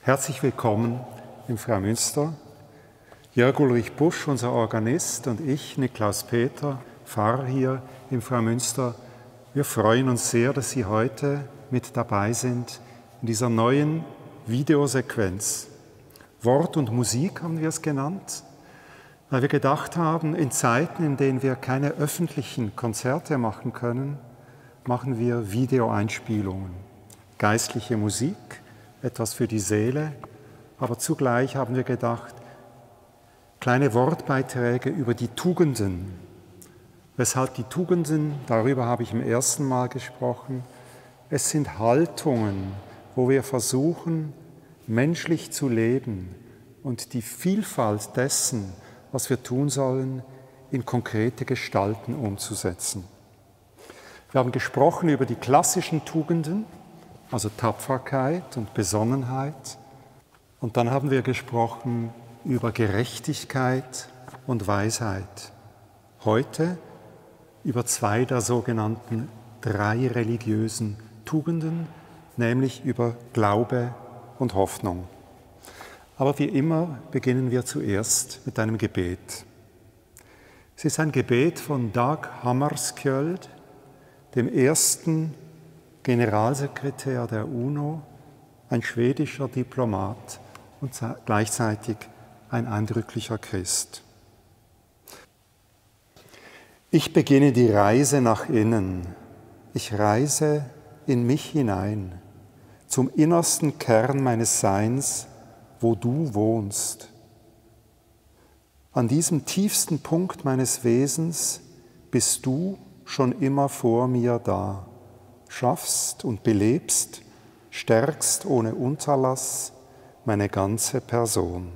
Herzlich willkommen im Freimünster. Jörg Ulrich Busch, unser Organist, und ich, Niklaus Peter, Pfarrer hier im Freimünster, wir freuen uns sehr, dass Sie heute mit dabei sind in dieser neuen Videosequenz. Wort und Musik haben wir es genannt, weil wir gedacht haben, in Zeiten, in denen wir keine öffentlichen Konzerte machen können, machen wir Videoeinspielungen. Geistliche Musik, etwas für die Seele, aber zugleich haben wir gedacht, kleine Wortbeiträge über die Tugenden. Weshalb die Tugenden, darüber habe ich im ersten Mal gesprochen, es sind Haltungen, wo wir versuchen, menschlich zu leben und die Vielfalt dessen, was wir tun sollen, in konkrete Gestalten umzusetzen. Wir haben gesprochen über die klassischen Tugenden, also Tapferkeit und Besonnenheit. Und dann haben wir gesprochen über Gerechtigkeit und Weisheit. Heute über zwei der sogenannten 3 religiösen Tugenden, nämlich über Glaube und Hoffnung. Aber wie immer beginnen wir zuerst mit einem Gebet. Es ist ein Gebet von Dag Hammarskjöld, dem ersten Generalsekretär der UNO, ein schwedischer Diplomat und gleichzeitig ein eindrücklicher Christ. Ich beginne die Reise nach innen. Ich reise in mich hinein, zum innersten Kern meines Seins, wo du wohnst. An diesem tiefsten Punkt meines Wesens bist du schon immer vor mir da. Schaffst und belebst, stärkst ohne Unterlass meine ganze Person.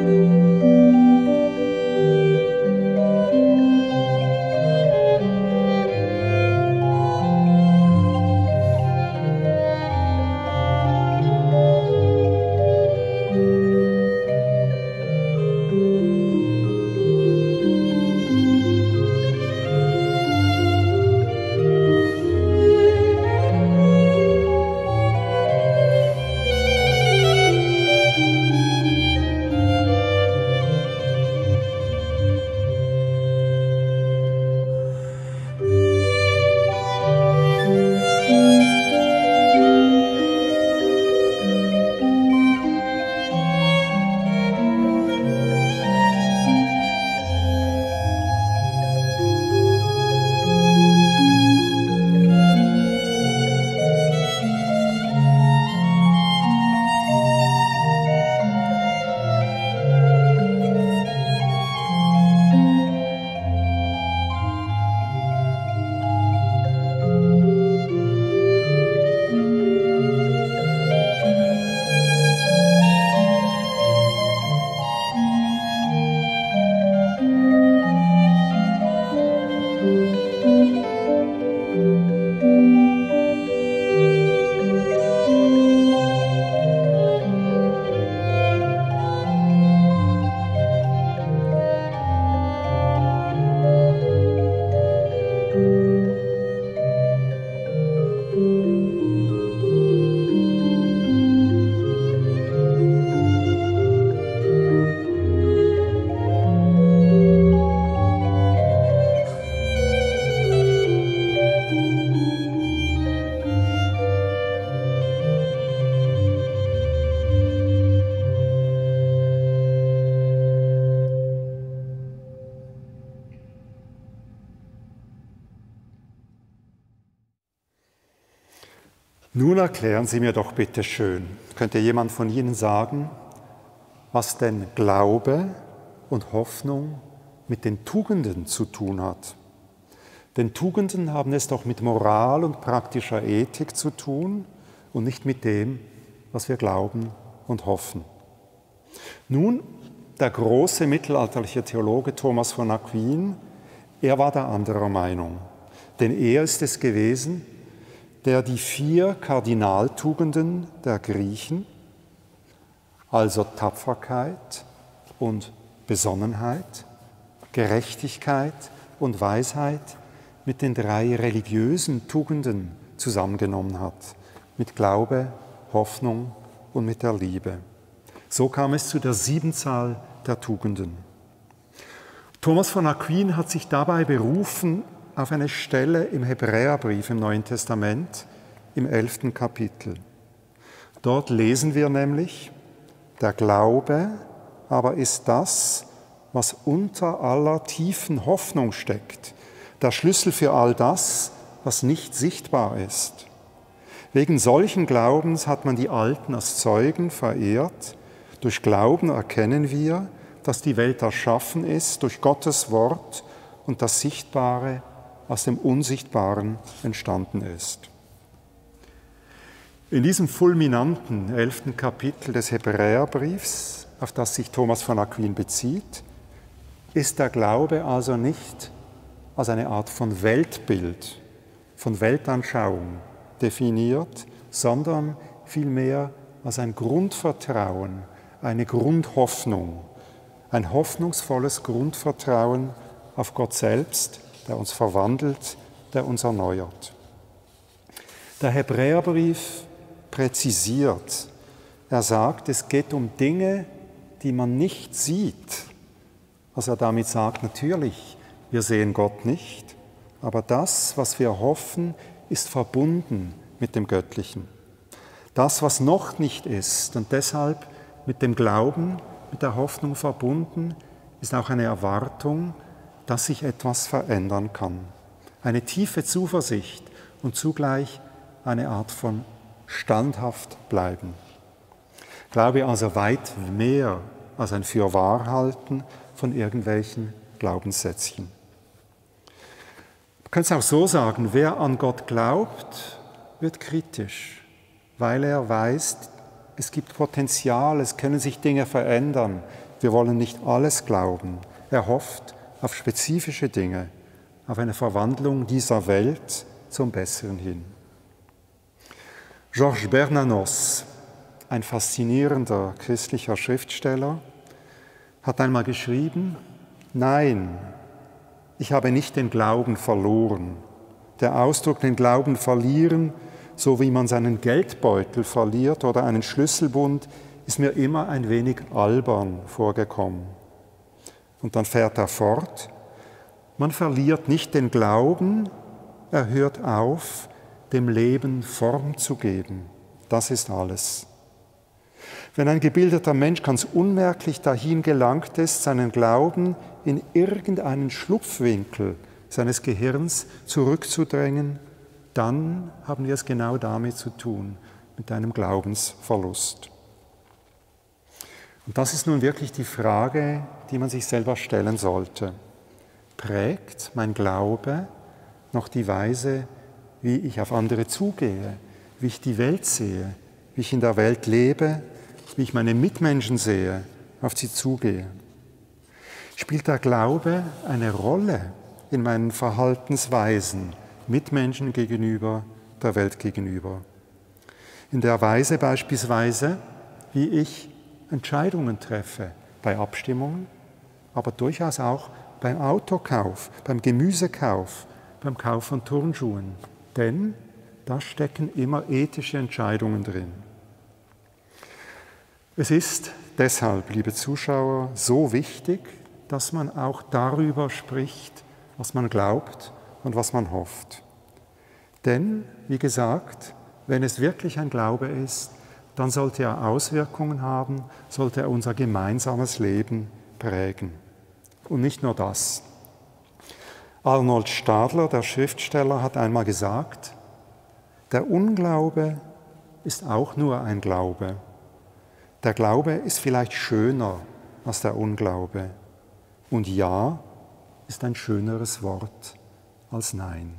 Nun erklären Sie mir doch bitte schön, könnte jemand von Ihnen sagen, was denn Glaube und Hoffnung mit den Tugenden zu tun hat? Denn Tugenden haben es doch mit Moral und praktischer Ethik zu tun und nicht mit dem, was wir glauben und hoffen. Nun, der große mittelalterliche Theologe Thomas von Aquin, er war der anderer Meinung, denn er ist es gewesen, der die 4 Kardinaltugenden der Griechen, also Tapferkeit und Besonnenheit, Gerechtigkeit und Weisheit, mit den 3 religiösen Tugenden zusammengenommen hat, mit Glaube, Hoffnung und mit der Liebe. So kam es zu der Siebenzahl der Tugenden. Thomas von Aquin hat sich dabei berufen auf eine Stelle im Hebräerbrief im Neuen Testament, im 11. Kapitel. Dort lesen wir nämlich, der Glaube aber ist das, was unter aller tiefen Hoffnung steckt, der Schlüssel für all das, was nicht sichtbar ist. Wegen solchen Glaubens hat man die Alten als Zeugen verehrt. Durch Glauben erkennen wir, dass die Welt erschaffen ist durch Gottes Wort und das Sichtbare aus dem Unsichtbaren entstanden ist. In diesem fulminanten 11. Kapitel des Hebräerbriefs, auf das sich Thomas von Aquin bezieht, ist der Glaube also nicht als eine Art von Weltbild, von Weltanschauung definiert, sondern vielmehr als ein Grundvertrauen, eine Grundhoffnung, ein hoffnungsvolles Grundvertrauen auf Gott selbst, der uns verwandelt, der uns erneuert. Der Hebräerbrief präzisiert, er sagt, es geht um Dinge, die man nicht sieht. Was er damit sagt, natürlich, wir sehen Gott nicht, aber das, was wir hoffen, ist verbunden mit dem Göttlichen. Das, was noch nicht ist und deshalb mit dem Glauben, mit der Hoffnung verbunden, ist auch eine Erwartung, dass sich etwas verändern kann. Eine tiefe Zuversicht und zugleich eine Art von standhaft bleiben. Glaube also weit mehr als ein Fürwahrhalten von irgendwelchen Glaubenssätzchen. Man könnte es auch so sagen, wer an Gott glaubt, wird kritisch, weil er weiß, es gibt Potenzial, es können sich Dinge verändern. Wir wollen nicht alles glauben. Er hofft auf spezifische Dinge, auf eine Verwandlung dieser Welt zum Besseren hin. Georges Bernanos, ein faszinierender christlicher Schriftsteller, hat einmal geschrieben: Nein, ich habe nicht den Glauben verloren. Der Ausdruck den Glauben verlieren, so wie man seinen Geldbeutel verliert oder einen Schlüsselbund, ist mir immer ein wenig albern vorgekommen. Und dann fährt er fort: Man verliert nicht den Glauben, er hört auf, dem Leben Form zu geben. Das ist alles. Wenn ein gebildeter Mensch ganz unmerklich dahin gelangt ist, seinen Glauben in irgendeinen Schlupfwinkel seines Gehirns zurückzudrängen, dann haben wir es genau damit zu tun, mit einem Glaubensverlust. Und das ist nun wirklich die Frage, die man sich selber stellen sollte. Prägt mein Glaube noch die Weise, wie ich auf andere zugehe, wie ich die Welt sehe, wie ich in der Welt lebe, wie ich meine Mitmenschen sehe, auf sie zugehe? Spielt der Glaube eine Rolle in meinen Verhaltensweisen Mitmenschen gegenüber, der Welt gegenüber? In der Weise beispielsweise, wie ich Entscheidungen treffe, bei Abstimmungen, aber durchaus auch beim Autokauf, beim Gemüsekauf, beim Kauf von Turnschuhen. Denn da stecken immer ethische Entscheidungen drin. Es ist deshalb, liebe Zuschauer, so wichtig, dass man auch darüber spricht, was man glaubt und was man hofft. Denn, wie gesagt, wenn es wirklich ein Glaube ist, dann sollte er Auswirkungen haben, sollte er unser gemeinsames Leben prägen. Und nicht nur das. Arnold Stadler, der Schriftsteller, hat einmal gesagt: Der Unglaube ist auch nur ein Glaube. Der Glaube ist vielleicht schöner als der Unglaube. Und Ja ist ein schöneres Wort als Nein.